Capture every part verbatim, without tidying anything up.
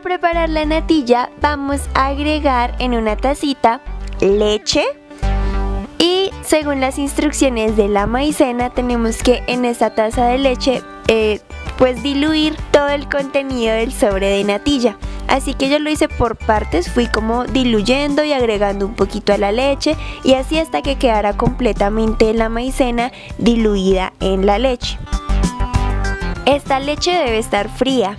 preparar la natilla vamos a agregar en una tacita leche y según las instrucciones de la maicena tenemos que en esta taza de leche eh, pues diluir todo el contenido del sobre de natilla. Así que yo lo hice por partes, fui como diluyendo y agregando un poquito a la leche y así hasta que quedara completamente la maicena diluida en la leche. Esta leche debe estar fría.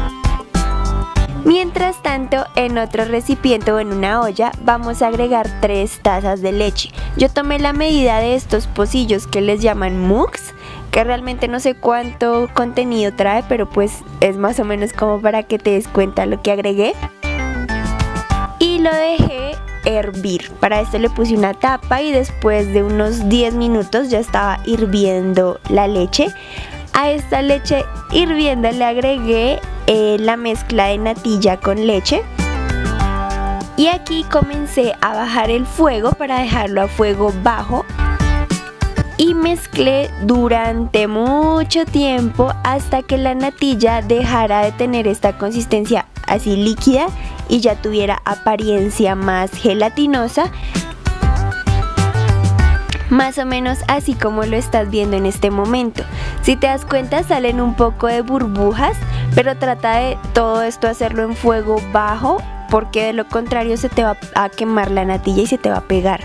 Mientras tanto, en otro recipiente o en una olla vamos a agregar tres tazas de leche. Yo tomé la medida de estos pocillos que les llaman mugs, que realmente no sé cuánto contenido trae, pero pues es más o menos como para que te des cuenta lo que agregué. Y lo dejé hervir. Para esto le puse una tapa y después de unos diez minutos ya estaba hirviendo la leche. A esta leche hirviendo le agregué eh, la mezcla de natilla con leche. Y aquí comencé a bajar el fuego para dejarlo a fuego bajo. Y mezclé durante mucho tiempo hasta que la natilla dejara de tener esta consistencia así líquida y ya tuviera apariencia más gelatinosa. Más o menos así como lo estás viendo en este momento. Si te das cuenta salen un poco de burbujas, pero trata de todo esto hacerlo en fuego bajo porque de lo contrario se te va a quemar la natilla y se te va a pegar.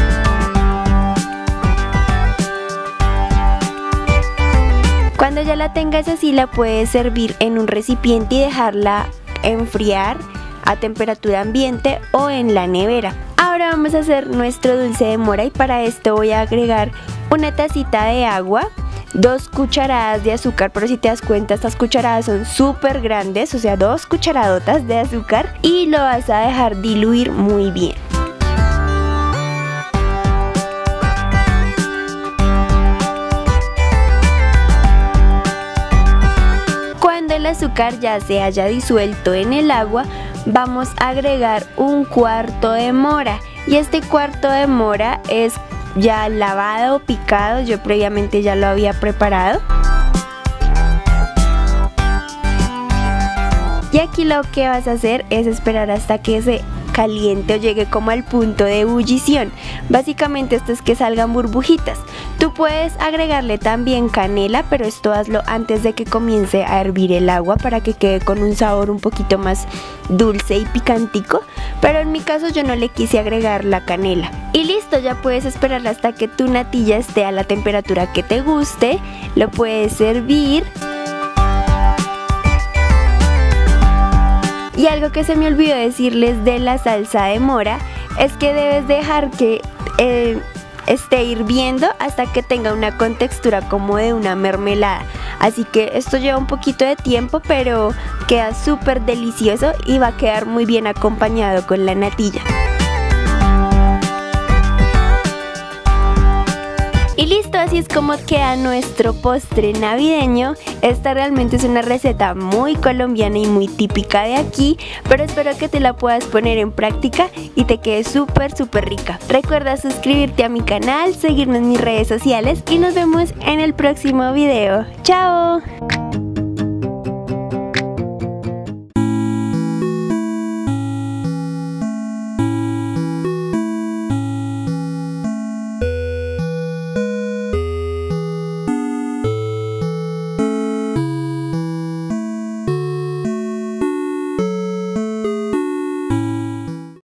Cuando ya la tengas así la puedes servir en un recipiente y dejarla enfriar a temperatura ambiente o en la nevera. Ahora vamos a hacer nuestro dulce de mora y para esto voy a agregar una tacita de agua, dos cucharadas de azúcar, pero si te das cuenta estas cucharadas son súper grandes, o sea dos cucharadotas de azúcar y lo vas a dejar diluir muy bien. Cuando el azúcar ya se haya disuelto en el agua, vamos a agregar un cuarto de mora y este cuarto de mora es ya lavado o picado, yo previamente ya lo había preparado. Y aquí lo que vas a hacer es esperar hasta que se caliente o llegue como al punto de ebullición. Básicamente esto es que salgan burbujitas. Tú puedes agregarle también canela, pero esto hazlo antes de que comience a hervir el agua para que quede con un sabor un poquito más dulce y picantico. Pero en mi caso yo no le quise agregar la canela. Y listo, ya puedes esperar hasta que tu natilla esté a la temperatura que te guste. Lo puedes servir. Y algo que se me olvidó decirles de la salsa de mora es que debes dejar que eh, esté hirviendo hasta que tenga una contextura como de una mermelada. Así que esto lleva un poquito de tiempo, pero queda súper delicioso y va a quedar muy bien acompañado con la natilla. Y listo, así es como queda nuestro postre navideño. Esta realmente es una receta muy colombiana y muy típica de aquí, pero espero que te la puedas poner en práctica y te quede súper súper rica. Recuerda suscribirte a mi canal, seguirme en mis redes sociales y nos vemos en el próximo video. ¡Chao!